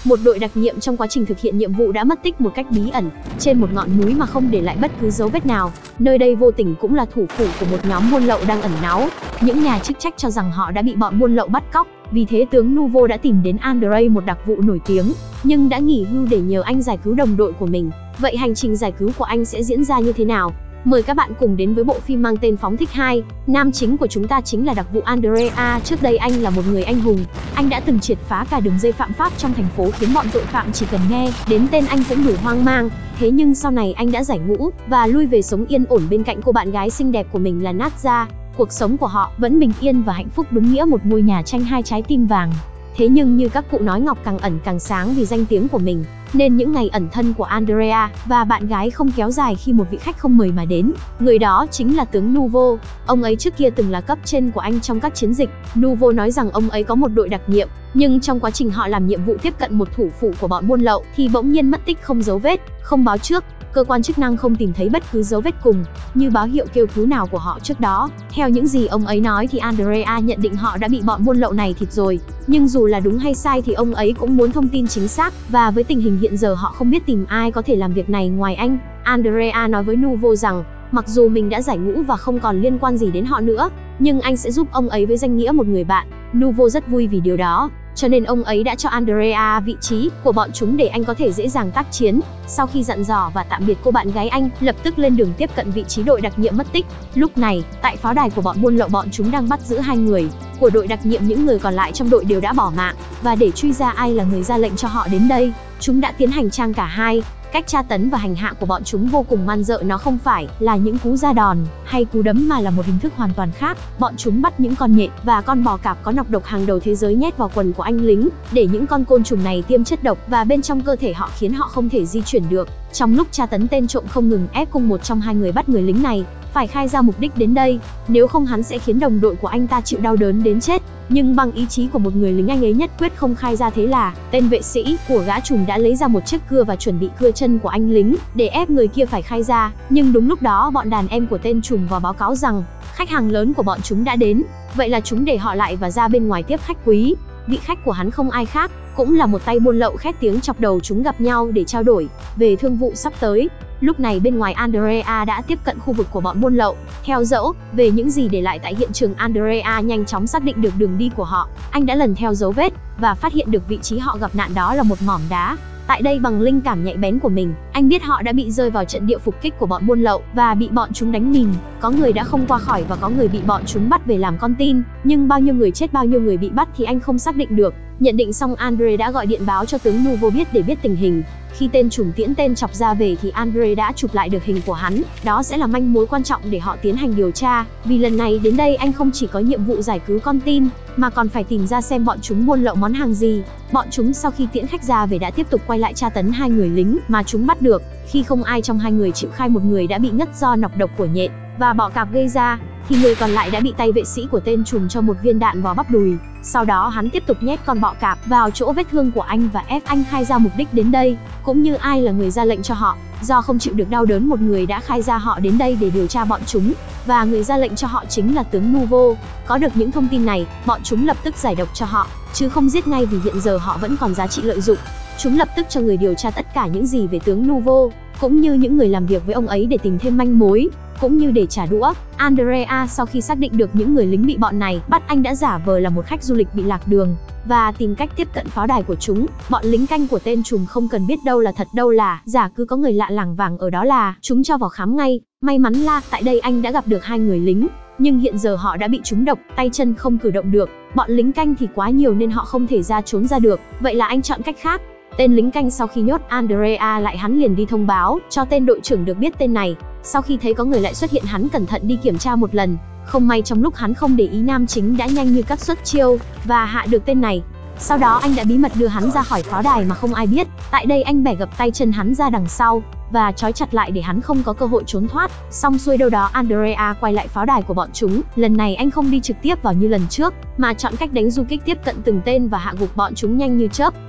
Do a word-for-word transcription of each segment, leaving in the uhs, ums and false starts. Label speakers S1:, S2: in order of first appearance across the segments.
S1: một đội đặc nhiệm trong quá trình thực hiện nhiệm vụ đã mất tích một cách bí ẩn trên một ngọn núi mà không để lại bất cứ dấu vết nào. Nơi đây vô tình cũng là thủ phủ của một nhóm buôn lậu đang ẩn náu. Những nhà chức trách cho rằng họ đã bị bọn buôn lậu bắt cóc, vì thế tướng Nuvo đã tìm đến Andrei, một đặc vụ nổi tiếng, nhưng đã nghỉ hưu, để nhờ anh giải cứu đồng đội của mình. Vậy hành trình giải cứu của anh sẽ diễn ra như thế nào? Mời các bạn cùng đến với bộ phim mang tên Phóng Thích hai. Nam chính của chúng ta chính là đặc vụ Andrea. Trước đây anh là một người anh hùng. Anh đã từng triệt phá cả đường dây phạm pháp trong thành phố, khiến bọn tội phạm chỉ cần nghe đến tên anh cũng đủ hoang mang. Thế nhưng sau này anh đã giải ngũ và lui về sống yên ổn bên cạnh cô bạn gái xinh đẹp của mình là Nadja. Cuộc sống của họ vẫn bình yên và hạnh phúc, đúng nghĩa một ngôi nhà tranh hai trái tim vàng. Thế nhưng như các cụ nói, ngọc càng ẩn càng sáng vì danh tiếng của mình, nên những ngày ẩn thân của Andrea và bạn gái không kéo dài khi một vị khách không mời mà đến. Người đó chính là tướng Nuvo. Ông ấy trước kia từng là cấp trên của anh trong các chiến dịch. Nuvo nói rằng ông ấy có một đội đặc nhiệm, nhưng trong quá trình họ làm nhiệm vụ tiếp cận một thủ phủ của bọn buôn lậu thì bỗng nhiên mất tích không dấu vết, không báo trước. Cơ quan chức năng không tìm thấy bất cứ dấu vết cùng như báo hiệu kêu cứu nào của họ trước đó. Theo những gì ông ấy nói thì Andrea nhận định họ đã bị bọn buôn lậu này thịt rồi. Nhưng dù là đúng hay sai thì ông ấy cũng muốn thông tin chính xác, và với tình hình hiện giờ họ không biết tìm ai có thể làm việc này ngoài anh. Andrea nói với Nuvo rằng mặc dù mình đã giải ngũ và không còn liên quan gì đến họ nữa, nhưng anh sẽ giúp ông ấy với danh nghĩa một người bạn. Nuvo rất vui vì điều đó, cho nên ông ấy đã cho Andrea vị trí của bọn chúng để anh có thể dễ dàng tác chiến. Sau khi dặn dò và tạm biệt cô bạn gái, anh lập tức lên đường tiếp cận vị trí đội đặc nhiệm mất tích. Lúc này, tại pháo đài của bọn buôn lậu, bọn chúng đang bắt giữ hai người của đội đặc nhiệm. Những người còn lại trong đội đều đã bỏ mạng, và để truy ra ai là người ra lệnh cho họ đến đây, chúng đã tiến hành trang cả hai. Cách tra tấn và hành hạ của bọn chúng vô cùng man rợ, nó không phải là những cú ra đòn hay cú đấm mà là một hình thức hoàn toàn khác. Bọn chúng bắt những con nhện và con bò cạp có nọc độc hàng đầu thế giới nhét vào quần của anh lính, để những con côn trùng này tiêm chất độc và bên trong cơ thể họ, khiến họ không thể di chuyển được. Trong lúc tra tấn, tên trộm không ngừng ép cung một trong hai người bắt người lính này phải khai ra mục đích đến đây, nếu không hắn sẽ khiến đồng đội của anh ta chịu đau đớn đến chết. Nhưng bằng ý chí của một người lính, anh ấy nhất quyết không khai ra. Thế là tên vệ sĩ của gã trùm đã lấy ra một chiếc cưa và chuẩn bị cưa chân của anh lính để ép người kia phải khai ra. Nhưng đúng lúc đó, bọn đàn em của tên trùm vào báo cáo rằng khách hàng lớn của bọn chúng đã đến. Vậy là chúng để họ lại và ra bên ngoài tiếp khách quý. Vị khách của hắn không ai khác, cũng là một tay buôn lậu khét tiếng. Chọc đầu chúng gặp nhau để trao đổi về thương vụ sắp tới. Lúc này bên ngoài, Andrea đã tiếp cận khu vực của bọn buôn lậu. Theo dẫu về những gì để lại tại hiện trường, Andrea nhanh chóng xác định được đường đi của họ. Anh đã lần theo dấu vết và phát hiện được vị trí họ gặp nạn, đó là một mỏm đá. Tại đây, bằng linh cảm nhạy bén của mình, anh biết họ đã bị rơi vào trận địa phục kích của bọn buôn lậu và bị bọn chúng đánh mìn. Có người đã không qua khỏi và có người bị bọn chúng bắt về làm con tin. Nhưng bao nhiêu người chết, bao nhiêu người bị bắt thì anh không xác định được. Nhận định xong, Andre đã gọi điện báo cho tướng Nuvo biết để biết tình hình. Khi tên trùm tiễn tên chọc ra về thì Andre đã chụp lại được hình của hắn. Đó sẽ là manh mối quan trọng để họ tiến hành điều tra. Vì lần này đến đây, anh không chỉ có nhiệm vụ giải cứu con tin, mà còn phải tìm ra xem bọn chúng buôn lậu món hàng gì. Bọn chúng sau khi tiễn khách ra về đã tiếp tục quay lại tra tấn hai người lính mà chúng bắt được. Khi không ai trong hai người chịu khai, một người đã bị ngất do nọc độc của nhện và bọ cạp gây ra, thì người còn lại đã bị tay vệ sĩ của tên trùm cho một viên đạn vào bắp đùi. Sau đó hắn tiếp tục nhét con bọ cạp vào chỗ vết thương của anh và ép anh khai ra mục đích đến đây, cũng như ai là người ra lệnh cho họ. Do không chịu được đau đớn, một người đã khai ra họ đến đây để điều tra bọn chúng, và người ra lệnh cho họ chính là tướng Nuvo. Có được những thông tin này, bọn chúng lập tức giải độc cho họ, chứ không giết ngay, vì hiện giờ họ vẫn còn giá trị lợi dụng. Chúng lập tức cho người điều tra tất cả những gì về tướng Nuvo, cũng như những người làm việc với ông ấy để tìm thêm manh mối, cũng như để trả đũa. Andrea sau khi xác định được những người lính bị bọn này bắt, anh đã giả vờ là một khách du lịch bị lạc đường và tìm cách tiếp cận pháo đài của chúng. Bọn lính canh của tên trùm không cần biết đâu là thật đâu là giả, cứ có người lạ lảng vảng ở đó là chúng cho vào khám ngay. May mắn là tại đây anh đã gặp được hai người lính, nhưng hiện giờ họ đã bị trúng độc, tay chân không cử động được. Bọn lính canh thì quá nhiều nên họ không thể ra trốn ra được, vậy là anh chọn cách khác. Tên lính canh sau khi nhốt Andrea lại, hắn liền đi thông báo cho tên đội trưởng được biết tên này. Sau khi thấy có người lại xuất hiện, hắn cẩn thận đi kiểm tra một lần. Không may trong lúc hắn không để ý, nam chính đã nhanh như cắt xuất chiêu và hạ được tên này. Sau đó anh đã bí mật đưa hắn ra khỏi pháo đài mà không ai biết. Tại đây anh bẻ gập tay chân hắn ra đằng sau và trói chặt lại để hắn không có cơ hội trốn thoát. Xong xuôi đâu đó, Andrea quay lại pháo đài của bọn chúng. Lần này anh không đi trực tiếp vào như lần trước, mà chọn cách đánh du kích tiếp cận từng tên và hạ gục bọn chúng nhanh như chớp.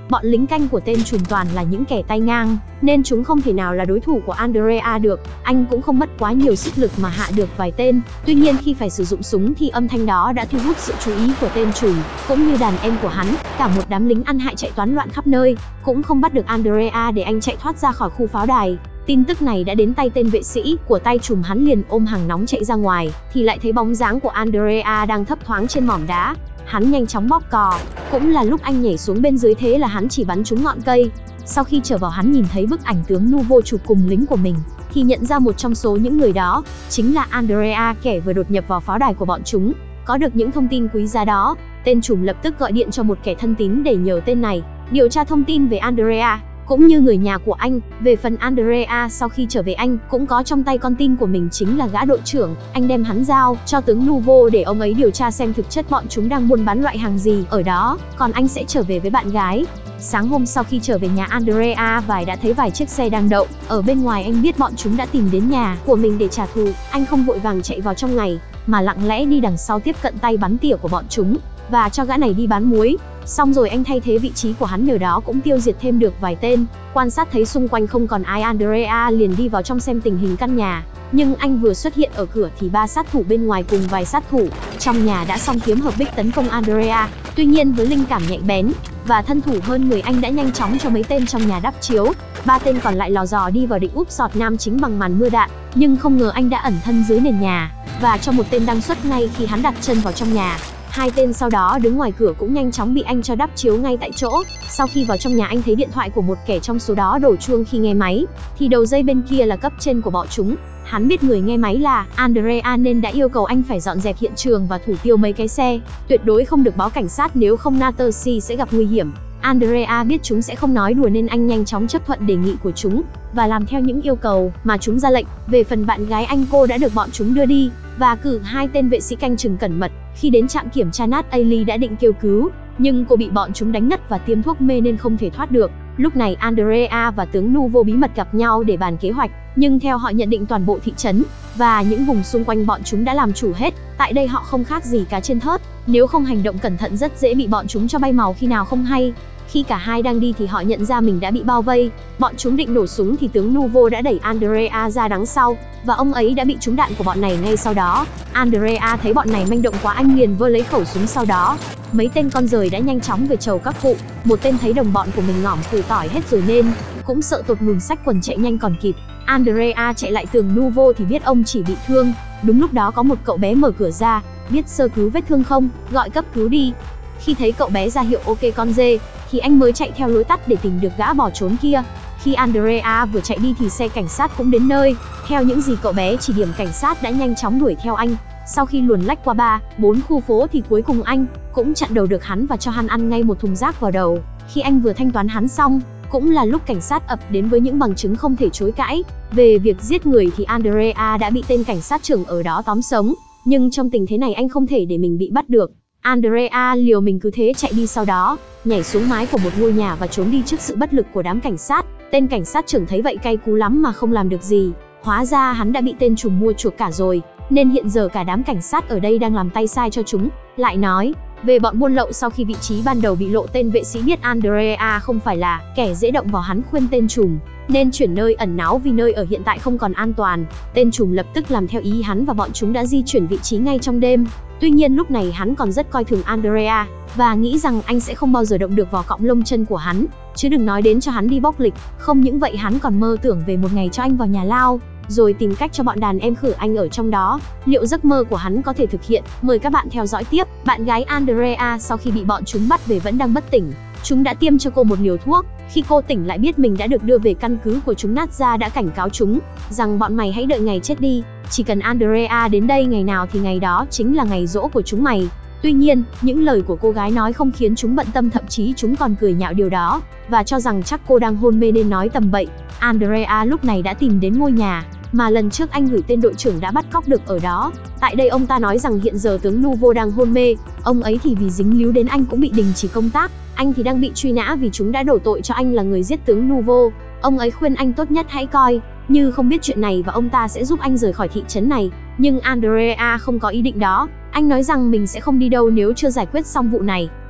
S1: Bọn lính canh của tên trùm toàn là những kẻ tay ngang, nên chúng không thể nào là đối thủ của Andrea được. Anh cũng không mất quá nhiều sức lực mà hạ được vài tên. Tuy nhiên khi phải sử dụng súng thì âm thanh đó đã thu hút sự chú ý của tên trùm, cũng như đàn em của hắn. Cả một đám lính ăn hại chạy toán loạn khắp nơi, cũng không bắt được Andrea để anh chạy thoát ra khỏi khu pháo đài. Tin tức này đã đến tay tên vệ sĩ của tay trùm, hắn liền ôm hàng nóng chạy ra ngoài, thì lại thấy bóng dáng của Andrea đang thấp thoáng trên mỏm đá. Hắn nhanh chóng bóp cò, cũng là lúc anh nhảy xuống bên dưới, thế là hắn chỉ bắn trúng ngọn cây. Sau khi trở vào, hắn nhìn thấy bức ảnh tướng Nuvo chụp cùng lính của mình, thì nhận ra một trong số những người đó chính là Andrea, kẻ vừa đột nhập vào pháo đài của bọn chúng. Có được những thông tin quý giá đó, tên trùm lập tức gọi điện cho một kẻ thân tín để nhờ tên này điều tra thông tin về Andrea, cũng như người nhà của anh. Về phần Andrea, sau khi trở về anh cũng có trong tay con tin của mình, chính là gã đội trưởng. Anh đem hắn giao cho tướng Nuvo để ông ấy điều tra xem thực chất bọn chúng đang buôn bán loại hàng gì ở đó, còn anh sẽ trở về với bạn gái. Sáng hôm sau khi trở về nhà Andrea, Vải đã thấy vài chiếc xe đang đậu ở bên ngoài. Anh biết bọn chúng đã tìm đến nhà của mình để trả thù. Anh không vội vàng chạy vào trong ngày, mà lặng lẽ đi đằng sau tiếp cận tay bắn tỉa của bọn chúng, và cho gã này đi bán muối. Xong rồi anh thay thế vị trí của hắn, nhờ đó cũng tiêu diệt thêm được vài tên. Quan sát thấy xung quanh không còn ai, Andrea liền đi vào trong xem tình hình căn nhà. Nhưng anh vừa xuất hiện ở cửa thì ba sát thủ bên ngoài cùng vài sát thủ trong nhà đã song kiếm hợp bích tấn công Andrea. Tuy nhiên với linh cảm nhạy bén và thân thủ hơn người, anh đã nhanh chóng cho mấy tên trong nhà đắp chiếu. Ba tên còn lại lò dò đi vào định úp sọt nam chính bằng màn mưa đạn, nhưng không ngờ anh đã ẩn thân dưới nền nhà, và cho một tên đăng xuất ngay khi hắn đặt chân vào trong nhà. Hai tên sau đó đứng ngoài cửa cũng nhanh chóng bị anh cho đắp chiếu ngay tại chỗ. Sau khi vào trong nhà, anh thấy điện thoại của một kẻ trong số đó đổ chuông khi nghe máy, thì đầu dây bên kia là cấp trên của bọn chúng. Hắn biết người nghe máy là Andrea nên đã yêu cầu anh phải dọn dẹp hiện trường và thủ tiêu mấy cái xe, tuyệt đối không được báo cảnh sát, nếu không Natasha sẽ gặp nguy hiểm. Andrea biết chúng sẽ không nói đùa nên anh nhanh chóng chấp thuận đề nghị của chúng và làm theo những yêu cầu mà chúng ra lệnh. Về phần bạn gái anh, cô đã được bọn chúng đưa đi và cử hai tên vệ sĩ canh chừng cẩn mật. Khi đến trạm kiểm tra, Nat Ailey đã định kêu cứu, nhưng cô bị bọn chúng đánh ngất và tiêm thuốc mê nên không thể thoát được. Lúc này Andrea và tướng Nuvo bí mật gặp nhau để bàn kế hoạch, nhưng theo họ nhận định toàn bộ thị trấn và những vùng xung quanh bọn chúng đã làm chủ hết. Tại đây họ không khác gì cá trên thớt, nếu không hành động cẩn thận rất dễ bị bọn chúng cho bay màu khi nào không hay. Khi cả hai đang đi thì họ nhận ra mình đã bị bao vây. Bọn chúng định nổ súng thì tướng Nuvo đã đẩy Andrea ra đằng sau, và ông ấy đã bị trúng đạn của bọn này ngay sau đó. Andrea thấy bọn này manh động quá, anh liền vơ lấy khẩu súng. Sau đó mấy tên con rời đã nhanh chóng về chầu các cụ. Một tên thấy đồng bọn của mình ngỏm củ tỏi hết rồi nên cũng sợ tột ngừng xách quần chạy nhanh còn kịp. Andrea chạy lại tường Nuvo thì biết ông chỉ bị thương. Đúng lúc đó có một cậu bé mở cửa ra, biết sơ cứu vết thương không, gọi cấp cứu đi. Khi thấy cậu bé ra hiệu ok con dê, thì anh mới chạy theo lối tắt để tìm được gã bỏ trốn kia. Khi Andrea vừa chạy đi thì xe cảnh sát cũng đến nơi. Theo những gì cậu bé chỉ điểm, cảnh sát đã nhanh chóng đuổi theo anh. Sau khi luồn lách qua ba, bốn khu phố thì cuối cùng anh cũng chặn đầu được hắn và cho hắn ăn ngay một thùng rác vào đầu. Khi anh vừa thanh toán hắn xong, cũng là lúc cảnh sát ập đến với những bằng chứng không thể chối cãi về việc giết người, thì Andrea đã bị tên cảnh sát trưởng ở đó tóm sống. Nhưng trong tình thế này anh không thể để mình bị bắt được. Andrea liều mình cứ thế chạy đi, sau đó nhảy xuống mái của một ngôi nhà và trốn đi trước sự bất lực của đám cảnh sát. Tên cảnh sát trưởng thấy vậy cay cú lắm mà không làm được gì. Hóa ra hắn đã bị tên trùm mua chuộc cả rồi, nên hiện giờ cả đám cảnh sát ở đây đang làm tay sai cho chúng. Lại nói về bọn buôn lậu, sau khi vị trí ban đầu bị lộ, tên vệ sĩ biết Andrea không phải là kẻ dễ động vào, hắn khuyên tên trùm nên chuyển nơi ẩn náu vì nơi ở hiện tại không còn an toàn. Tên trùm lập tức làm theo ý hắn và bọn chúng đã di chuyển vị trí ngay trong đêm. Tuy nhiên lúc này hắn còn rất coi thường Andrea và nghĩ rằng anh sẽ không bao giờ động được vào cọng lông chân của hắn, chứ đừng nói đến cho hắn đi bóc lịch. Không những vậy, hắn còn mơ tưởng về một ngày cho anh vào nhà lao, rồi tìm cách cho bọn đàn em khử anh ở trong đó. Liệu giấc mơ của hắn có thể thực hiện? Mời các bạn theo dõi tiếp. Bạn gái Andrea sau khi bị bọn chúng bắt về vẫn đang bất tỉnh. Chúng đã tiêm cho cô một liều thuốc. Khi cô tỉnh lại biết mình đã được đưa về căn cứ của chúng, Natza đã cảnh cáo chúng rằng bọn mày hãy đợi ngày chết đi. Chỉ cần Andrea đến đây ngày nào thì ngày đó chính là ngày giỗ của chúng mày. Tuy nhiên, những lời của cô gái nói không khiến chúng bận tâm, thậm chí chúng còn cười nhạo điều đó và cho rằng chắc cô đang hôn mê nên nói tầm bậy. Andrea lúc này đã tìm đến ngôi nhà mà lần trước anh gửi tên đội trưởng đã bắt cóc được ở đó. Tại đây ông ta nói rằng hiện giờ tướng Nuvo đang hôn mê. Ông ấy thì vì dính líu đến anh cũng bị đình chỉ công tác. Anh thì đang bị truy nã vì chúng đã đổ tội cho anh là người giết tướng Nuvo. Ông ấy khuyên anh tốt nhất hãy coi như không biết chuyện này và ông ta sẽ giúp anh rời khỏi thị trấn này. Nhưng Andrea không có ý định đó. Anh nói rằng mình sẽ không đi đâu nếu chưa giải quyết xong vụ này.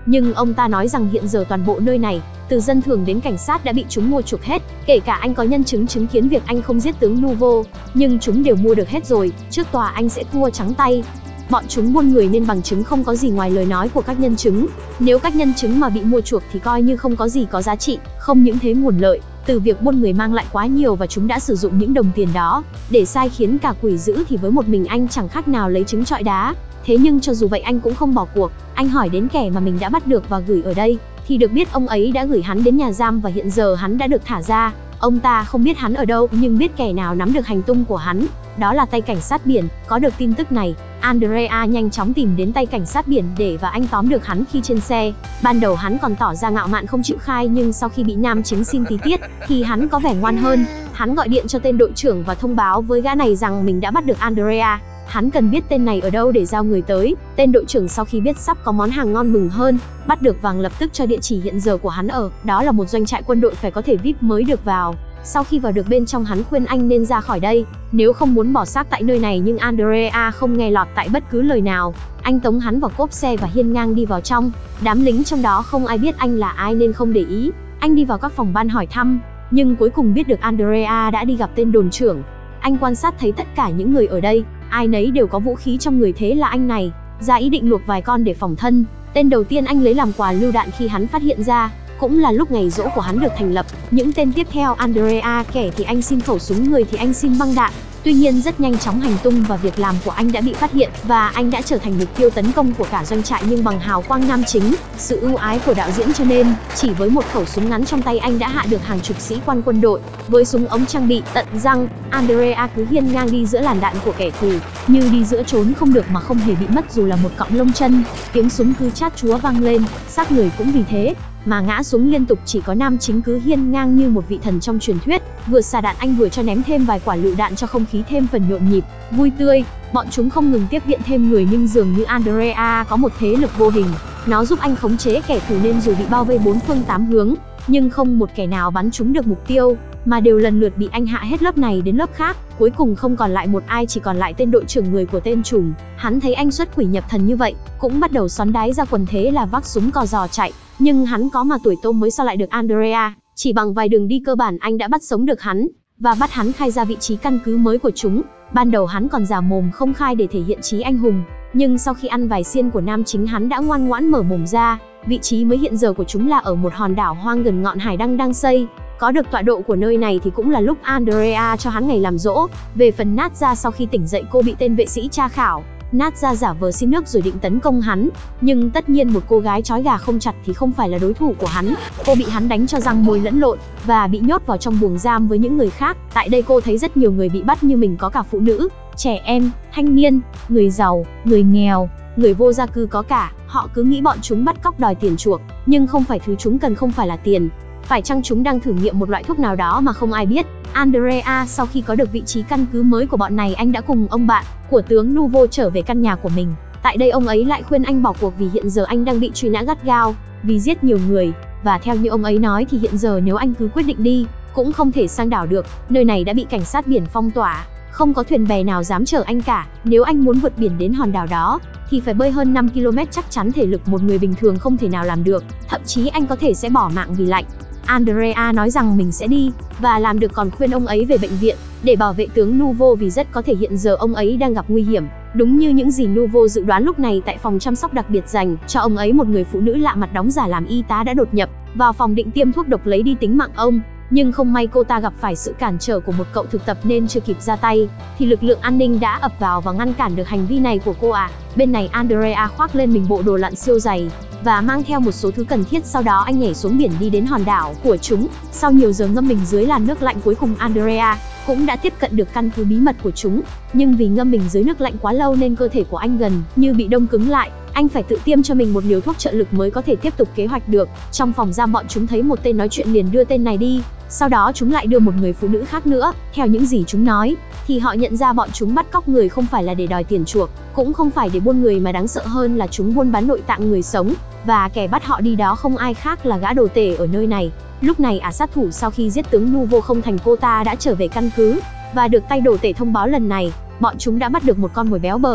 S1: Nhưng ông ta nói rằng hiện giờ toàn bộ nơi này, từ dân thường đến cảnh sát đã bị chúng mua chuộc hết, kể cả anh có nhân chứng chứng kiến việc anh không giết tướng Nuvo, nhưng chúng đều mua được hết rồi, trước tòa anh sẽ thua trắng tay. Bọn chúng buôn người nên bằng chứng không có gì ngoài lời nói của các nhân chứng. Nếu các nhân chứng mà bị mua chuộc thì coi như không có gì có giá trị. Không những thế, nguồn lợi từ việc buôn người mang lại quá nhiều và chúng đã sử dụng những đồng tiền đó để sai khiến cả quỷ dữ, thì với một mình anh chẳng khác nào lấy trứng trọi đá. Thế nhưng cho dù vậy anh cũng không bỏ cuộc. Anh hỏi đến kẻ mà mình đã bắt được và gửi ở đây, thì được biết ông ấy đã gửi hắn đến nhà giam và hiện giờ hắn đã được thả ra. Ông ta không biết hắn ở đâu, nhưng biết kẻ nào nắm được hành tung của hắn, đó là tay cảnh sát biển. Có được tin tức này, Andrea nhanh chóng tìm đến tay cảnh sát biển để và anh tóm được hắn khi trên xe. Ban đầu hắn còn tỏ ra ngạo mạn không chịu khai, nhưng sau khi bị nam chính xin tí tiết thì hắn có vẻ ngoan hơn. Hắn gọi điện cho tên đội trưởng và thông báo với gã này rằng mình đã bắt được Andrea. Hắn cần biết tên này ở đâu để giao người tới. Tên đội trưởng sau khi biết sắp có món hàng ngon mừng hơn, bắt được Vàng lập tức cho địa chỉ hiện giờ của hắn ở. Đó là một doanh trại quân đội, phải có thể vi ai pi mới được vào. Sau khi vào được bên trong, hắn khuyên anh nên ra khỏi đây, nếu không muốn bỏ xác tại nơi này, nhưng Andrea không nghe lọt tại bất cứ lời nào. Anh tống hắn vào cốp xe và hiên ngang đi vào trong. Đám lính trong đó không ai biết anh là ai nên không để ý. Anh đi vào các phòng ban hỏi thăm, nhưng cuối cùng biết được Andrea đã đi gặp tên đồn trưởng. Anh quan sát thấy tất cả những người ở đây, ai nấy đều có vũ khí trong người, thế là anh này ra ý định luộc vài con để phòng thân. Tên đầu tiên anh lấy làm quà lưu đạn khi hắn phát hiện ra, cũng là lúc ngày giỗ của hắn được thành lập. Những tên tiếp theo, Andrea kẻ thì anh xin khẩu súng, người thì anh xin băng đạn. Tuy nhiên rất nhanh chóng hành tung và việc làm của anh đã bị phát hiện, và anh đã trở thành mục tiêu tấn công của cả doanh trại. Nhưng bằng hào quang nam chính, sự ưu ái của đạo diễn, cho nên chỉ với một khẩu súng ngắn trong tay, anh đã hạ được hàng chục sĩ quan quân đội. Với súng ống trang bị tận răng, Andrea cứ hiên ngang đi giữa làn đạn của kẻ thù, như đi giữa trốn không được mà không hề bị mất dù là một cọng lông chân. Tiếng súng cứ chát chúa vang lên, xác người cũng vì thế mà ngã xuống liên tục. Chỉ có nam chính cứ hiên ngang như một vị thần trong truyền thuyết. Vừa xả đạn, anh vừa cho ném thêm vài quả lựu đạn cho không khí thêm phần nhộn nhịp, vui tươi. Bọn chúng không ngừng tiếp viện thêm người, nhưng dường như Andrea có một thế lực vô hình, nó giúp anh khống chế kẻ thù, nên dù bị bao vây bốn phương tám hướng, nhưng không một kẻ nào bắn trúng được mục tiêu, mà đều lần lượt bị anh hạ hết lớp này đến lớp khác. Cuối cùng không còn lại một ai, chỉ còn lại tên đội trưởng, người của tên trùm. Hắn thấy anh xuất quỷ nhập thần như vậy, cũng bắt đầu xoắn đái ra quần, thế là vác súng cò giò chạy. Nhưng hắn có mà tuổi tôm mới sao lại được Andrea. Chỉ bằng vài đường đi cơ bản anh đã bắt sống được hắn, và bắt hắn khai ra vị trí căn cứ mới của chúng. Ban đầu hắn còn giả mồm không khai để thể hiện trí anh hùng, nhưng sau khi ăn vài xiên của nam chính, hắn đã ngoan ngoãn mở mồm ra. Vị trí mới hiện giờ của chúng là ở một hòn đảo hoang gần ngọn hải đăng đang xây. Có được tọa độ của nơi này thì cũng là lúc Andrea cho hắn ngày làm dỗ. Về phần Nadja, sau khi tỉnh dậy cô bị tên vệ sĩ tra khảo. Nadja giả vờ xin nước rồi định tấn công hắn, nhưng tất nhiên một cô gái trói gà không chặt thì không phải là đối thủ của hắn. Cô bị hắn đánh cho răng môi lẫn lộn và bị nhốt vào trong buồng giam với những người khác. Tại đây cô thấy rất nhiều người bị bắt như mình, có cả phụ nữ, trẻ em, thanh niên, người giàu, người nghèo, người vô gia cư có cả. Họ cứ nghĩ bọn chúng bắt cóc đòi tiền chuộc, nhưng không phải, thứ chúng cần không phải là tiền. Phải chăng chúng đang thử nghiệm một loại thuốc nào đó mà không ai biết. Andrea sau khi có được vị trí căn cứ mới của bọn này, anh đã cùng ông bạn của tướng Nuvo trở về căn nhà của mình. Tại đây ông ấy lại khuyên anh bỏ cuộc vì hiện giờ anh đang bị truy nã gắt gao vì giết nhiều người, và theo như ông ấy nói thì hiện giờ nếu anh cứ quyết định đi cũng không thể sang đảo được. Nơi này đã bị cảnh sát biển phong tỏa, không có thuyền bè nào dám chở anh cả. Nếu anh muốn vượt biển đến hòn đảo đó thì phải bơi hơn năm ki lô mét, chắc chắn thể lực một người bình thường không thể nào làm được, thậm chí anh có thể sẽ bỏ mạng vì lạnh. Andrea nói rằng mình sẽ đi và làm được, còn khuyên ông ấy về bệnh viện để bảo vệ tướng Nuvo vì rất có thể hiện giờ ông ấy đang gặp nguy hiểm. Đúng như những gì Nuvo dự đoán, lúc này tại phòng chăm sóc đặc biệt dành cho ông ấy, một người phụ nữ lạ mặt đóng giả làm y tá đã đột nhập vào phòng định tiêm thuốc độc lấy đi tính mạng ông. Nhưng không may cô ta gặp phải sự cản trở của một cậu thực tập nên chưa kịp ra tay thì lực lượng an ninh đã ập vào và ngăn cản được hành vi này của cô à. Bên này Andrea khoác lên mình bộ đồ lặn siêu dày và mang theo một số thứ cần thiết, sau đó anh nhảy xuống biển đi đến hòn đảo của chúng. Sau nhiều giờ ngâm mình dưới làn nước lạnh, cuối cùng Andrea cũng đã tiếp cận được căn cứ bí mật của chúng. Nhưng vì ngâm mình dưới nước lạnh quá lâu nên cơ thể của anh gần như bị đông cứng lại. Anh phải tự tiêm cho mình một liều thuốc trợ lực mới có thể tiếp tục kế hoạch được. Trong phòng giam, bọn chúng thấy một tên nói chuyện liền đưa tên này đi. Sau đó chúng lại đưa một người phụ nữ khác nữa. Theo những gì chúng nói thì họ nhận ra bọn chúng bắt cóc người không phải là để đòi tiền chuộc, cũng không phải để buôn người, mà đáng sợ hơn là chúng buôn bán nội tạng người sống. Và kẻ bắt họ đi đó không ai khác là gã đồ tể ở nơi này. Lúc này ả sát thủ sau khi giết tướng Nuvo không thành, cô ta đã trở về căn cứ và được tay đồ tể thông báo lần này bọn chúng đã bắt được một con mồi béo bở.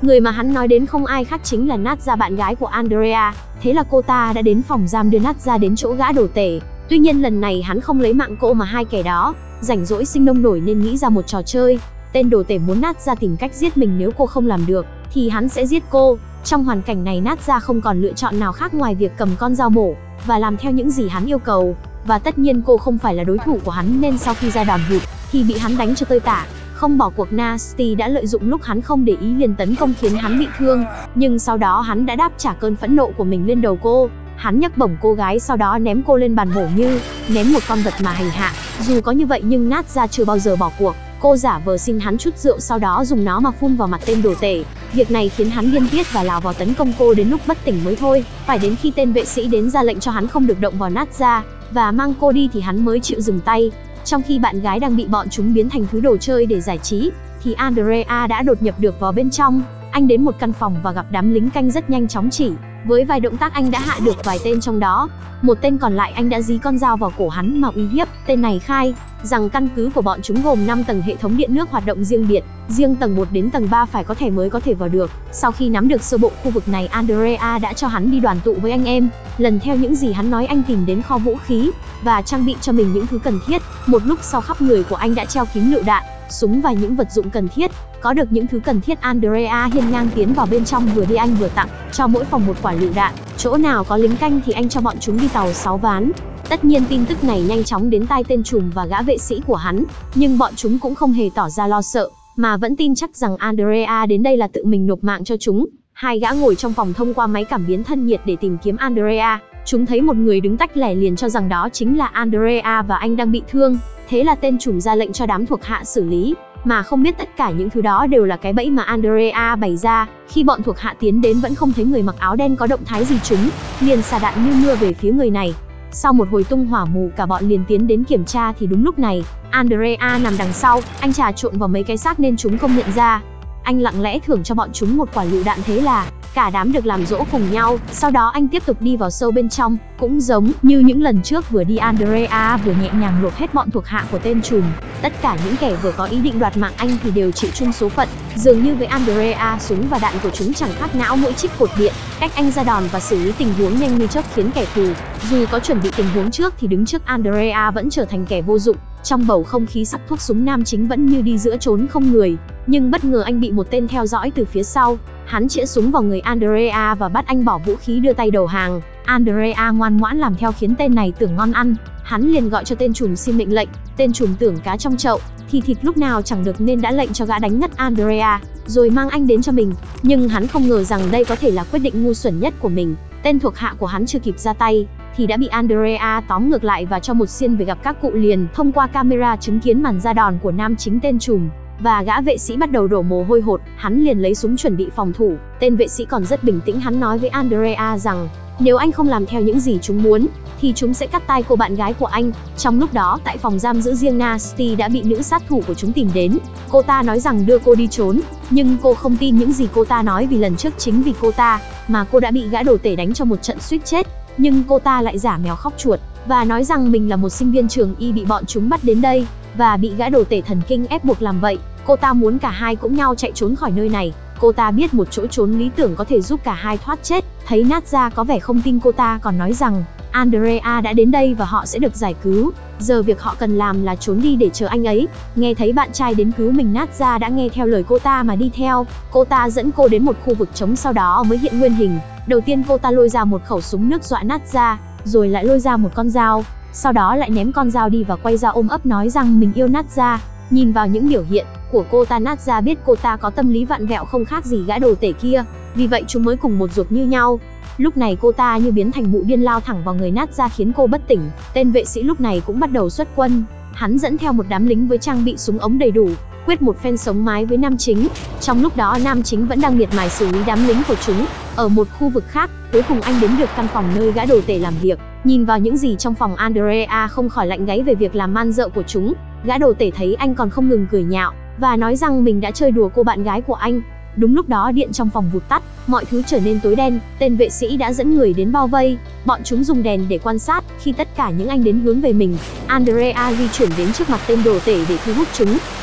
S1: Người mà hắn nói đến không ai khác chính là Nadja, bạn gái của Andrea. Thế là cô ta đã đến phòng giam đưa Nadja đến chỗ gã đồ tể. Tuy nhiên lần này hắn không lấy mạng cô mà hai kẻ đó rảnh rỗi sinh nông nổi nên nghĩ ra một trò chơi. Tên đồ tể muốn Nadja tìm cách giết mình, nếu cô không làm được thì hắn sẽ giết cô. Trong hoàn cảnh này Nadja không còn lựa chọn nào khác ngoài việc cầm con dao mổ và làm theo những gì hắn yêu cầu. Và tất nhiên cô không phải là đối thủ của hắn nên sau khi ra đòn hụt thì bị hắn đánh cho tơi tả. Không bỏ cuộc, Nasty đã lợi dụng lúc hắn không để ý liền tấn công khiến hắn bị thương. Nhưng sau đó hắn đã đáp trả cơn phẫn nộ của mình lên đầu cô. Hắn nhấc bổng cô gái sau đó ném cô lên bàn mổ như ném một con vật mà hành hạ. Dù có như vậy nhưng Nadja chưa bao giờ bỏ cuộc. Cô giả vờ xin hắn chút rượu sau đó dùng nó mà phun vào mặt tên đồ tể. Việc này khiến hắn điên tiết và lao vào tấn công cô đến lúc bất tỉnh mới thôi. Phải đến khi tên vệ sĩ đến ra lệnh cho hắn không được động vào Nadja và mang cô đi thì hắn mới chịu dừng tay. Trong khi bạn gái đang bị bọn chúng biến thành thứ đồ chơi để giải trí thì Andrea đã đột nhập được vào bên trong. Anh đến một căn phòng và gặp đám lính canh rất nhanh chóng, chỉ với vài động tác anh đã hạ được vài tên trong đó. Một tên còn lại anh đã dí con dao vào cổ hắn mà uy hiếp. Tên này khai rằng căn cứ của bọn chúng gồm năm tầng hệ thống điện nước hoạt động riêng biệt, riêng tầng một đến tầng ba phải có thẻ mới có thể vào được. Sau khi nắm được sơ bộ khu vực này, Andrea đã cho hắn đi đoàn tụ với anh em. Lần theo những gì hắn nói, anh tìm đến kho vũ khí và trang bị cho mình những thứ cần thiết. Một lúc sau, khắp người của anh đã treo kín lựu đạn, súng và những vật dụng cần thiết. Có được những thứ cần thiết, Andrea hiên ngang tiến vào bên trong, vừa đi anh vừa tặng cho mỗi phòng một quả lựu đạn. Chỗ nào có lính canh thì anh cho bọn chúng đi tàu sáu ván. Tất nhiên tin tức này nhanh chóng đến tai tên trùm và gã vệ sĩ của hắn, nhưng bọn chúng cũng không hề tỏ ra lo sợ, mà vẫn tin chắc rằng Andrea đến đây là tự mình nộp mạng cho chúng. Hai gã ngồi trong phòng thông qua máy cảm biến thân nhiệt để tìm kiếm Andrea. Chúng thấy một người đứng tách lẻ liền cho rằng đó chính là Andrea và anh đang bị thương. Thế là tên trùm ra lệnh cho đám thuộc hạ xử lý, mà không biết tất cả những thứ đó đều là cái bẫy mà Andrea bày ra. Khi bọn thuộc hạ tiến đến vẫn không thấy người mặc áo đen có động thái gì, chúng liền xả đạn như mưa về phía người này. Sau một hồi tung hỏa mù, cả bọn liền tiến đến kiểm tra thì đúng lúc này Andrea nằm đằng sau. Anh trà trộn vào mấy cái xác nên chúng không nhận ra. Anh lặng lẽ thưởng cho bọn chúng một quả lựu đạn, thế là cả đám được làm dỗ cùng nhau. Sau đó anh tiếp tục đi vào sâu bên trong. Cũng giống như những lần trước, vừa đi Andrea vừa nhẹ nhàng lột hết bọn thuộc hạ của tên trùm. Tất cả những kẻ vừa có ý định đoạt mạng anh thì đều chịu chung số phận. Dường như với Andrea, súng và đạn của chúng chẳng khác não mỗi chip cột điện. Cách anh ra đòn và xử lý tình huống nhanh như chớp khiến kẻ thù dù có chuẩn bị tình huống trước thì đứng trước Andrea vẫn trở thành kẻ vô dụng. Trong bầu không khí sắc thuốc súng, nam chính vẫn như đi giữa chốn không người. Nhưng bất ngờ anh bị một tên theo dõi từ phía sau. Hắn chĩa súng vào người Andrea và bắt anh bỏ vũ khí đưa tay đầu hàng. Andrea ngoan ngoãn làm theo khiến tên này tưởng ngon ăn. Hắn liền gọi cho tên trùm xin mệnh lệnh. Tên trùm tưởng cá trong chậu thì thịt lúc nào chẳng được nên đã lệnh cho gã đánh ngất Andrea rồi mang anh đến cho mình. Nhưng hắn không ngờ rằng đây có thể là quyết định ngu xuẩn nhất của mình. Tên thuộc hạ của hắn chưa kịp ra tay thì đã bị Andrea tóm ngược lại và cho một xiên về gặp các cụ liền. Thông qua camera chứng kiến màn ra đòn của nam chính, tên trùm và gã vệ sĩ bắt đầu đổ mồ hôi hột. Hắn liền lấy súng chuẩn bị phòng thủ. Tên vệ sĩ còn rất bình tĩnh, hắn nói với Andrea rằng nếu anh không làm theo những gì chúng muốn thì chúng sẽ cắt tay cô bạn gái của anh. Trong lúc đó, tại phòng giam giữ riêng, Nasty đã bị nữ sát thủ của chúng tìm đến. Cô ta nói rằng đưa cô đi trốn, nhưng cô không tin những gì cô ta nói, vì lần trước chính vì cô ta mà cô đã bị gã đồ tể đánh cho một trận suýt chết. Nhưng cô ta lại giả mèo khóc chuột và nói rằng mình là một sinh viên trường y bị bọn chúng bắt đến đây và bị gã đồ tể thần kinh ép buộc làm vậy. Cô ta muốn cả hai cũng nhau chạy trốn khỏi nơi này. Cô ta biết một chỗ trốn lý tưởng có thể giúp cả hai thoát chết. Thấy Nadja có vẻ không tin cô ta, còn nói rằng Andrea đã đến đây và họ sẽ được giải cứu. Giờ việc họ cần làm là trốn đi để chờ anh ấy. Nghe thấy bạn trai đến cứu mình, Nadja đã nghe theo lời cô ta mà đi theo. Cô ta dẫn cô đến một khu vực trống, sau đó mới hiện nguyên hình. Đầu tiên cô ta lôi ra một khẩu súng nước dọa Nadja, rồi lại lôi ra một con dao. Sau đó lại ném con dao đi và quay ra ôm ấp nói rằng mình yêu Nadja. Nhìn vào những biểu hiện của cô ta, Nadja biết cô ta có tâm lý vặn vẹo không khác gì gã đồ tể kia. Vì vậy chúng mới cùng một ruột như nhau. Lúc này cô ta như biến thành mụ điên lao thẳng vào người Nadja khiến cô bất tỉnh. Tên vệ sĩ lúc này cũng bắt đầu xuất quân. Hắn dẫn theo một đám lính với trang bị súng ống đầy đủ, quyết một phen sống mái với nam chính. Trong lúc đó nam chính vẫn đang miệt mài xử lý đám lính của chúng. Ở một khu vực khác, cuối cùng anh đến được căn phòng nơi gã đồ tể làm việc. Nhìn vào những gì trong phòng, Andrea không khỏi lạnh gáy về việc làm man dợ của chúng. Gã đồ tể thấy anh còn không ngừng cười nhạo và nói rằng mình đã chơi đùa cô bạn gái của anh. Đúng lúc đó điện trong phòng vụt tắt, mọi thứ trở nên tối đen. Tên vệ sĩ đã dẫn người đến bao vây. Bọn chúng dùng đèn để quan sát. Khi tất cả những anh đến hướng về mình, Andrea di chuyển đến trước mặt tên đồ tể để thu hút chúng.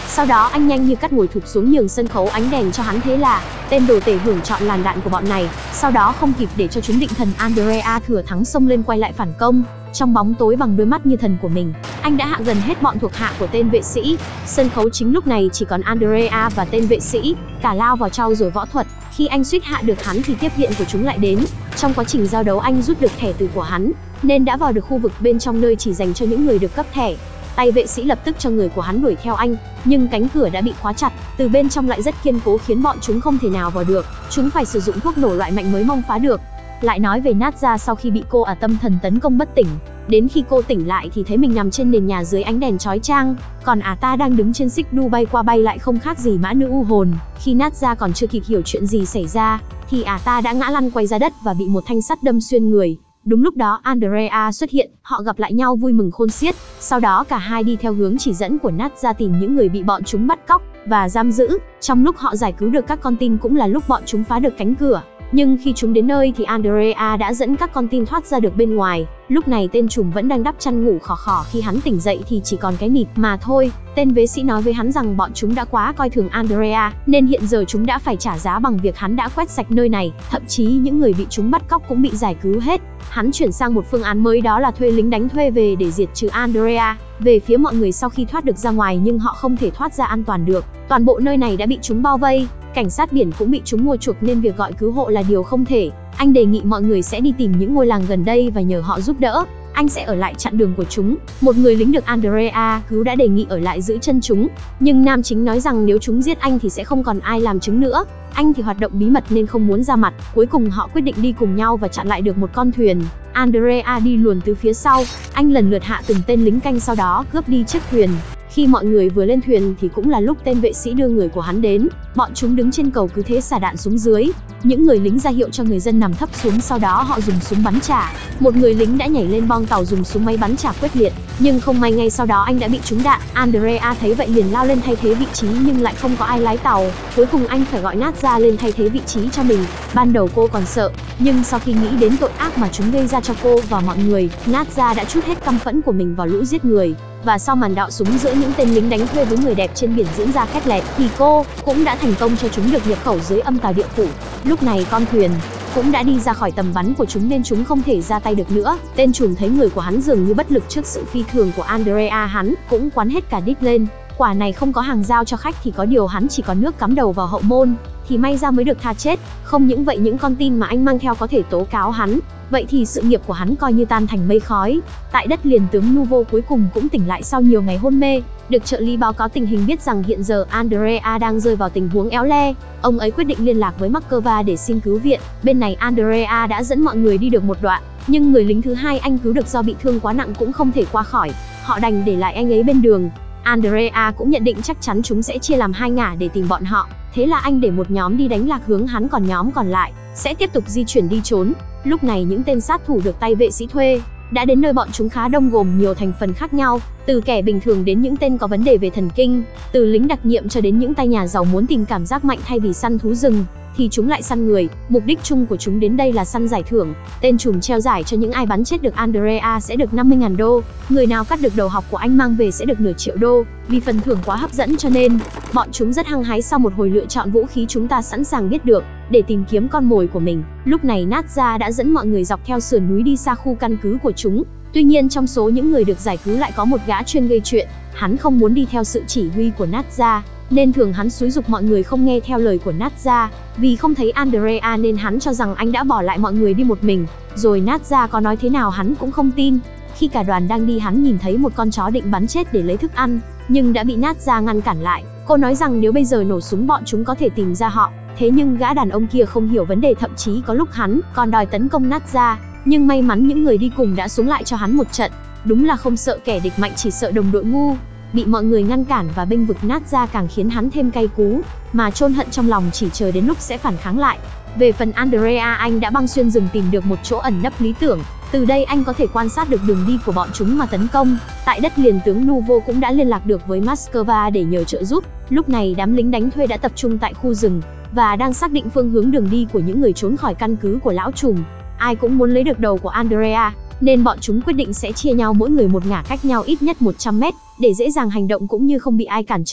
S1: Sau đó anh nhanh như cắt ngồi thụp xuống nhường sân khấu ánh đèn cho hắn, thế là tên đồ tể hưởng chọn làn đạn của bọn này. Sau đó không kịp để cho chúng định thần, Andrea thừa thắng xông lên quay lại phản công. Trong bóng tối bằng đôi mắt như thần của mình, anh đã hạ gần hết bọn thuộc hạ của tên vệ sĩ. Sân khấu chính lúc này chỉ còn Andrea và tên vệ sĩ, cả lao vào trau dồi võ thuật. Khi anh suýt hạ được hắn thì tiếp viện của chúng lại đến. Trong quá trình giao đấu anh rút được thẻ từ của hắn, nên đã vào được khu vực bên trong nơi chỉ dành cho những người được cấp thẻ. Tay vệ sĩ lập tức cho người của hắn đuổi theo anh, nhưng cánh cửa đã bị khóa chặt, từ bên trong lại rất kiên cố khiến bọn chúng không thể nào vào được. Chúng phải sử dụng thuốc nổ loại mạnh mới mong phá được. Lại nói về Nadja, sau khi bị cô ả tâm thần tấn công bất tỉnh, đến khi cô tỉnh lại thì thấy mình nằm trên nền nhà dưới ánh đèn chói chang, còn ả ta đang đứng trên xích đu bay qua bay lại không khác gì mã nữ u hồn. Khi Nadja còn chưa kịp hiểu chuyện gì xảy ra, thì ả ta đã ngã lăn quay ra đất và bị một thanh sắt đâm xuyên người. Đúng lúc đó Andrea xuất hiện, họ gặp lại nhau vui mừng khôn xiết. Sau đó cả hai đi theo hướng chỉ dẫn của Nadja tìm những người bị bọn chúng bắt cóc và giam giữ. Trong lúc họ giải cứu được các con tin cũng là lúc bọn chúng phá được cánh cửa. Nhưng khi chúng đến nơi thì Andrea đã dẫn các con tin thoát ra được bên ngoài. Lúc này tên trùm vẫn đang đắp chăn ngủ khò khò, khi hắn tỉnh dậy thì chỉ còn cái nịt mà thôi. Tên vệ sĩ nói với hắn rằng bọn chúng đã quá coi thường Andrea, nên hiện giờ chúng đã phải trả giá bằng việc hắn đã quét sạch nơi này. Thậm chí những người bị chúng bắt cóc cũng bị giải cứu hết. Hắn chuyển sang một phương án mới, đó là thuê lính đánh thuê về để diệt trừ Andrea. Về phía mọi người, sau khi thoát được ra ngoài nhưng họ không thể thoát ra an toàn được. Toàn bộ nơi này đã bị chúng bao vây. Cảnh sát biển cũng bị chúng mua chuộc nên việc gọi cứu hộ là điều không thể. Anh đề nghị mọi người sẽ đi tìm những ngôi làng gần đây và nhờ họ giúp đỡ. Anh sẽ ở lại chặn đường của chúng. Một người lính được Andrea cứu đã đề nghị ở lại giữ chân chúng, nhưng nam chính nói rằng nếu chúng giết anh thì sẽ không còn ai làm chứng nữa. Anh thì hoạt động bí mật nên không muốn ra mặt. Cuối cùng họ quyết định đi cùng nhau và chặn lại được một con thuyền. Andrea đi luồn từ phía sau. Anh lần lượt hạ từng tên lính canh, sau đó cướp đi chiếc thuyền. Khi mọi người vừa lên thuyền thì cũng là lúc tên vệ sĩ đưa người của hắn đến. Bọn chúng đứng trên cầu cứ thế xả đạn xuống dưới. Những người lính ra hiệu cho người dân nằm thấp xuống, sau đó họ dùng súng bắn trả. Một người lính đã nhảy lên bong tàu dùng súng máy bắn trả quyết liệt, nhưng không may ngay sau đó anh đã bị trúng đạn. Andrea thấy vậy liền lao lên thay thế vị trí, nhưng lại không có ai lái tàu. Cuối cùng anh phải gọi Nadja lên thay thế vị trí cho mình. Ban đầu cô còn sợ, nhưng sau khi nghĩ đến tội ác mà chúng gây ra cho cô và mọi người, Nadja đã trút hết căm phẫn của mình vào lũ giết người. Và sau màn đọ súng giữa những tên lính đánh thuê với người đẹp trên biển diễn ra khét lẹt, thì cô cũng đã thành công cho chúng được nhập khẩu dưới âm tào địa phủ. Lúc này con thuyền cũng đã đi ra khỏi tầm bắn của chúng nên chúng không thể ra tay được nữa. Tên trùm thấy người của hắn dường như bất lực trước sự phi thường của Andrea, hắn cũng quán hết cả đích lên. Quả này không có hàng giao cho khách thì có điều hắn chỉ có nước cắm đầu vào hậu môn, thì may ra mới được tha chết. Không những vậy, những con tin mà anh mang theo có thể tố cáo hắn. Vậy thì sự nghiệp của hắn coi như tan thành mây khói. Tại đất liền, tướng Nuvo cuối cùng cũng tỉnh lại sau nhiều ngày hôn mê. Được trợ lý báo cáo tình hình biết rằng hiện giờ Andrea đang rơi vào tình huống éo le. Ông ấy quyết định liên lạc với Moscow để xin cứu viện. Bên này Andrea đã dẫn mọi người đi được một đoạn, nhưng người lính thứ hai anh cứu được do bị thương quá nặng cũng không thể qua khỏi. Họ đành để lại anh ấy bên đường. Andrea cũng nhận định chắc chắn chúng sẽ chia làm hai ngả để tìm bọn họ. Thế là anh để một nhóm đi đánh lạc hướng hắn, còn nhóm còn lại sẽ tiếp tục di chuyển đi trốn. Lúc này những tên sát thủ được tay vệ sĩ thuê đã đến nơi bọn chúng khá đông, gồm nhiều thành phần khác nhau, từ kẻ bình thường đến những tên có vấn đề về thần kinh, từ lính đặc nhiệm cho đến những tay nhà giàu muốn tìm cảm giác mạnh thay vì săn thú rừng thì chúng lại săn người. Mục đích chung của chúng đến đây là săn giải thưởng. Tên trùm treo giải cho những ai bắn chết được Andrea sẽ được năm mươi nghìn đô. Người nào cắt được đầu học của anh mang về sẽ được nửa triệu đô. Vì phần thưởng quá hấp dẫn cho nên bọn chúng rất hăng hái. Sau một hồi lựa chọn vũ khí, chúng ta sẵn sàng biết được để tìm kiếm con mồi của mình. Lúc này Nadja đã dẫn mọi người dọc theo sườn núi đi xa khu căn cứ của chúng. Tuy nhiên trong số những người được giải cứu lại có một gã chuyên gây chuyện. Hắn không muốn đi theo sự chỉ huy của Nadja, nên thường hắn xúi giục mọi người không nghe theo lời của Nadja. Vì không thấy Andrea nên hắn cho rằng anh đã bỏ lại mọi người đi một mình. Rồi Nadja có nói thế nào hắn cũng không tin. Khi cả đoàn đang đi, hắn nhìn thấy một con chó định bắn chết để lấy thức ăn, nhưng đã bị Nadja ngăn cản lại. Cô nói rằng nếu bây giờ nổ súng bọn chúng có thể tìm ra họ. Thế nhưng gã đàn ông kia không hiểu vấn đề, thậm chí có lúc hắn còn đòi tấn công Nadja. Nhưng may mắn những người đi cùng đã xuống lại cho hắn một trận. Đúng là không sợ kẻ địch mạnh, chỉ sợ đồng đội ngu. Bị mọi người ngăn cản và bênh vực, Nadja càng khiến hắn thêm cay cú, mà chôn hận trong lòng chỉ chờ đến lúc sẽ phản kháng lại. Về phần Andrea, anh đã băng xuyên rừng tìm được một chỗ ẩn nấp lý tưởng. Từ đây anh có thể quan sát được đường đi của bọn chúng mà tấn công. Tại đất liền, tướng Nuvo cũng đã liên lạc được với Moscow để nhờ trợ giúp. Lúc này đám lính đánh thuê đã tập trung tại khu rừng và đang xác định phương hướng đường đi của những người trốn khỏi căn cứ của lão trùm. Ai cũng muốn lấy được đầu của Andrea, nên bọn chúng quyết định sẽ chia nhau mỗi người một ngả cách nhau ít nhất một trăm mét, để dễ dàng hành động cũng như không bị ai cản trở.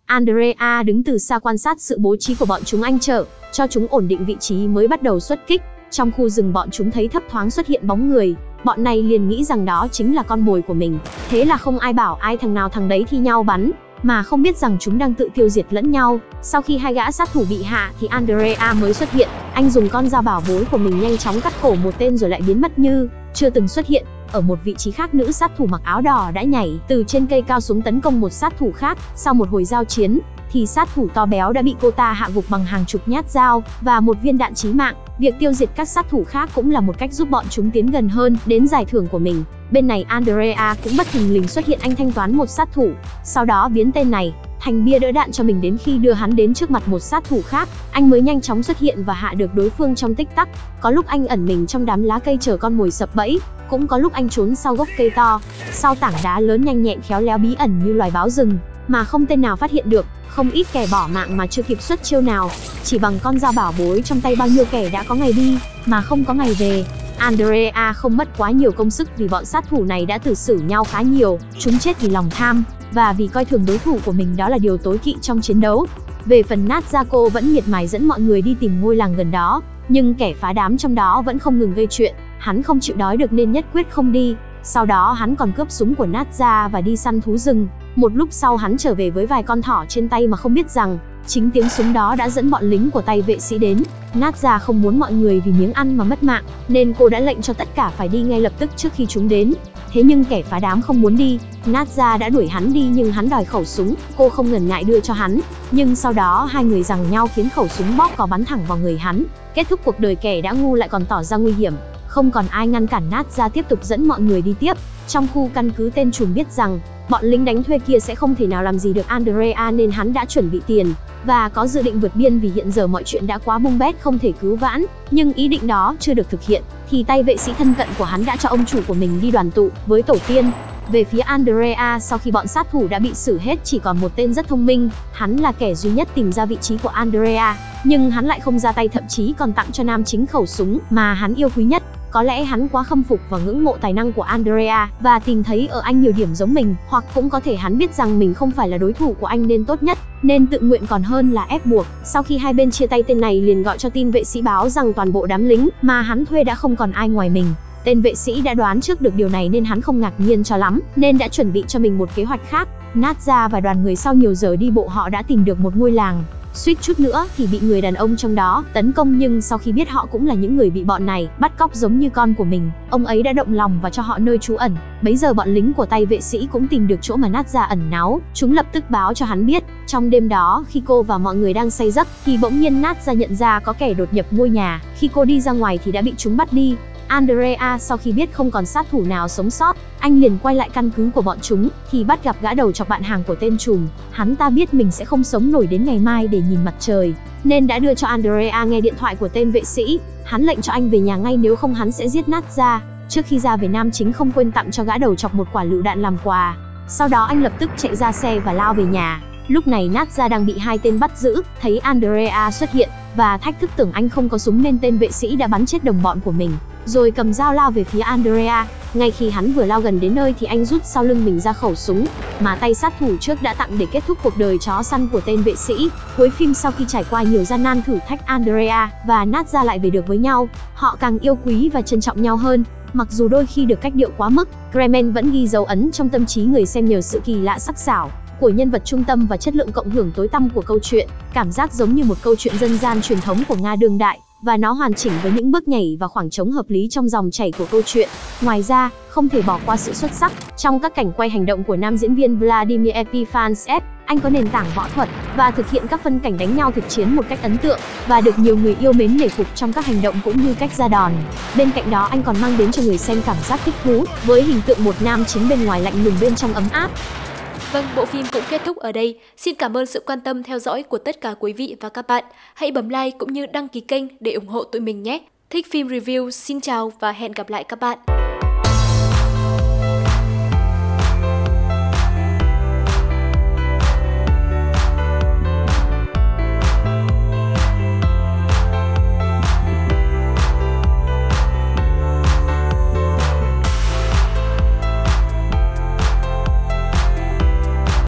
S1: Andrea đứng từ xa quan sát sự bố trí của bọn chúng, anh chờ cho chúng ổn định vị trí mới bắt đầu xuất kích. Trong khu rừng bọn chúng thấy thấp thoáng xuất hiện bóng người, bọn này liền nghĩ rằng đó chính là con mồi của mình. Thế là không ai bảo ai, thằng nào thằng đấy thi nhau bắn, mà không biết rằng chúng đang tự tiêu diệt lẫn nhau. Sau khi hai gã sát thủ bị hạ thì Andrea mới xuất hiện. Anh dùng con dao bảo bối của mình nhanh chóng cắt cổ một tên rồi lại biến mất như chưa từng xuất hiện. Ở một vị trí khác, nữ sát thủ mặc áo đỏ đã nhảy từ trên cây cao xuống tấn công một sát thủ khác. Sau một hồi giao chiến thì sát thủ to béo đã bị cô ta hạ gục bằng hàng chục nhát dao và một viên đạn chí mạng. Việc tiêu diệt các sát thủ khác cũng là một cách giúp bọn chúng tiến gần hơn đến giải thưởng của mình. Bên này Andrea cũng bất thình lình xuất hiện, anh thanh toán một sát thủ, sau đó biến tên này thành bia đỡ đạn cho mình. Đến khi đưa hắn đến trước mặt một sát thủ khác, anh mới nhanh chóng xuất hiện và hạ được đối phương trong tích tắc. Có lúc anh ẩn mình trong đám lá cây chờ con mồi sập bẫy, cũng có lúc anh trốn sau gốc cây to, sau tảng đá lớn, nhanh nhẹn khéo léo bí ẩn như loài báo rừng mà không tên nào phát hiện được. Không ít kẻ bỏ mạng mà chưa kịp xuất chiêu nào, chỉ bằng con dao bảo bối trong tay bao nhiêu kẻ đã có ngày đi mà không có ngày về. Andrea không mất quá nhiều công sức vì bọn sát thủ này đã tử xử nhau khá nhiều. Chúng chết vì lòng tham và vì coi thường đối thủ của mình, đó là điều tối kỵ trong chiến đấu. Về phần Natsuko, cô vẫn miệt mài dẫn mọi người đi tìm ngôi làng gần đó, nhưng kẻ phá đám trong đó vẫn không ngừng gây chuyện. Hắn không chịu đói được nên nhất quyết không đi. Sau đó hắn còn cướp súng của Natsuko và đi săn thú rừng. Một lúc sau hắn trở về với vài con thỏ trên tay mà không biết rằng chính tiếng súng đó đã dẫn bọn lính của tay vệ sĩ đến. Natsuko không muốn mọi người vì miếng ăn mà mất mạng, nên cô đã lệnh cho tất cả phải đi ngay lập tức trước khi chúng đến. Thế nhưng kẻ phá đám không muốn đi. Natsuko đã đuổi hắn đi nhưng hắn đòi khẩu súng, cô không ngần ngại đưa cho hắn. Nhưng sau đó hai người giằng nhau khiến khẩu súng bóp cò bắn thẳng vào người hắn. Kết thúc cuộc đời kẻ đã ngu lại còn tỏ ra nguy hiểm. Không còn ai ngăn cản Natsuko tiếp tục dẫn mọi người đi tiếp. Trong khu căn cứ, tên trùm biết rằng bọn lính đánh thuê kia sẽ không thể nào làm gì được Andrea nên hắn đã chuẩn bị tiền và có dự định vượt biên vì hiện giờ mọi chuyện đã quá bung bét không thể cứu vãn. Nhưng ý định đó chưa được thực hiện thì tay vệ sĩ thân cận của hắn đã cho ông chủ của mình đi đoàn tụ với tổ tiên. Về phía Andrea, sau khi bọn sát thủ đã bị xử hết, chỉ còn một tên rất thông minh. Hắn là kẻ duy nhất tìm ra vị trí của Andrea, nhưng hắn lại không ra tay, thậm chí còn tặng cho nam chính khẩu súng mà hắn yêu quý nhất. Có lẽ hắn quá khâm phục và ngưỡng mộ tài năng của Andrea và tìm thấy ở anh nhiều điểm giống mình, hoặc cũng có thể hắn biết rằng mình không phải là đối thủ của anh nên tốt nhất nên tự nguyện còn hơn là ép buộc. Sau khi hai bên chia tay, tên này liền gọi cho tin vệ sĩ báo rằng toàn bộ đám lính mà hắn thuê đã không còn ai ngoài mình. Tên vệ sĩ đã đoán trước được điều này nên hắn không ngạc nhiên cho lắm, nên đã chuẩn bị cho mình một kế hoạch khác. Natsuko và đoàn người sau nhiều giờ đi bộ họ đã tìm được một ngôi làng. Suýt chút nữa thì bị người đàn ông trong đó tấn công, nhưng sau khi biết họ cũng là những người bị bọn này bắt cóc giống như con của mình, ông ấy đã động lòng và cho họ nơi trú ẩn. Bấy giờ bọn lính của tay vệ sĩ cũng tìm được chỗ mà Natsuko ẩn náu, chúng lập tức báo cho hắn biết. Trong đêm đó, khi cô và mọi người đang say giấc thì bỗng nhiên Natsuko nhận ra có kẻ đột nhập ngôi nhà. Khi cô đi ra ngoài thì đã bị chúng bắt đi. Andrea sau khi biết không còn sát thủ nào sống sót, anh liền quay lại căn cứ của bọn chúng thì bắt gặp gã đầu chọc bạn hàng của tên trùm. Hắn ta biết mình sẽ không sống nổi đến ngày mai để nhìn mặt trời, nên đã đưa cho Andrea nghe điện thoại của tên vệ sĩ. Hắn lệnh cho anh về nhà ngay, nếu không hắn sẽ giết Natsuko. Trước khi ra về, nam chính không quên tặng cho gã đầu chọc một quả lựu đạn làm quà. Sau đó anh lập tức chạy ra xe và lao về nhà. Lúc này Natsuko đang bị hai tên bắt giữ, thấy Andrea xuất hiện và thách thức tưởng anh không có súng nên tên vệ sĩ đã bắn chết đồng bọn của mình, rồi cầm dao lao về phía Andrea. Ngay khi hắn vừa lao gần đến nơi thì anh rút sau lưng mình ra khẩu súng mà tay sát thủ trước đã tặng để kết thúc cuộc đời chó săn của tên vệ sĩ. Cuối phim, sau khi trải qua nhiều gian nan thử thách, Andrea và Natsuko lại về được với nhau. Họ càng yêu quý và trân trọng nhau hơn. Mặc dù đôi khi được cách điệu quá mức, Kremen vẫn ghi dấu ấn trong tâm trí người xem nhờ sự kỳ lạ sắc sảo của nhân vật trung tâm và chất lượng cộng hưởng tối tăm của câu chuyện. Cảm giác giống như một câu chuyện dân gian truyền thống của Nga đương đại, và nó hoàn chỉnh với những bước nhảy và khoảng trống hợp lý trong dòng chảy của câu chuyện. Ngoài ra, không thể bỏ qua sự xuất sắc trong các cảnh quay hành động của nam diễn viên Vladimir Epiphansev. Anh có nền tảng võ thuật và thực hiện các phân cảnh đánh nhau thực chiến một cách ấn tượng và được nhiều người yêu mến nể phục trong các hành động cũng như cách ra đòn. Bên cạnh đó, anh còn mang đến cho người xem cảm giác thích thú với hình tượng một nam chính bên ngoài lạnh lùng bên trong ấm áp.
S2: Vâng, bộ phim cũng kết thúc ở đây. Xin cảm ơn sự quan tâm theo dõi của tất cả quý vị và các bạn. Hãy bấm like cũng như đăng ký kênh để ủng hộ tụi mình nhé. Thích phim review, xin chào và hẹn gặp lại các bạn.